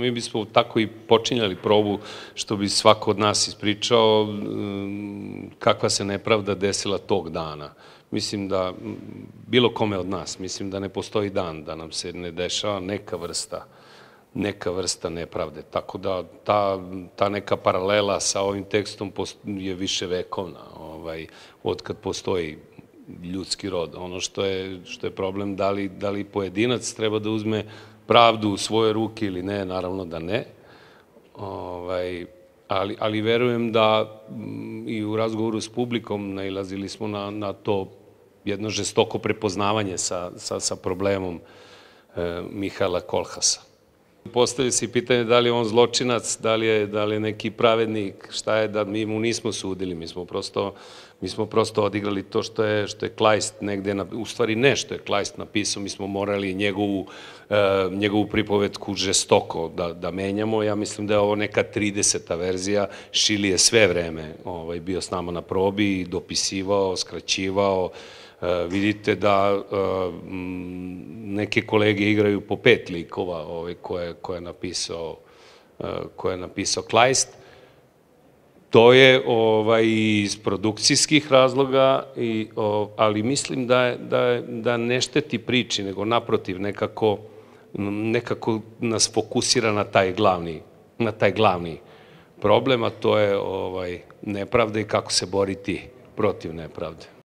mi bismo tako i počinjali probu, što bi svako od nas ispričao kakva se nepravda desila tog dana. Mislim da, bilo kome od nas, mislim da ne postoji dan da nam se ne dešava neka vrsta nepravde. Tako da ta neka paralela sa ovim tekstom je više vekovna, od kad postoji ljudski rod. Ono što je problem, da li pojedinac treba da uzme pravdu u svoje ruke ili ne, naravno da ne. Ali verujem da i u razgovoru s publikom nailazili smo na to jedno žestoko prepoznavanje sa problemom Mihajla Kolhasa. Postavlja se i pitanje da li je on zločinac, da li je neki pravednik, šta je, da mi mu nismo sudili, mi smo prosto odigrali to što je Kleist negde, u stvari ne što je Kleist napisao, mi smo morali njegovu pripovetku žestoko da menjamo. Ja mislim da je ovo neka 30. verzija, Šili je sve vreme bio s nama na probi i dopisivao, skraćivao. Vidite da neke kolege igraju po 5 likova koje je napisao Kleist. To je iz produkcijskih razloga, ali mislim da ne šteti priči, nego naprotiv nekako nas fokusira na taj glavni problem, a to je nepravda i kako se boriti protiv nepravde.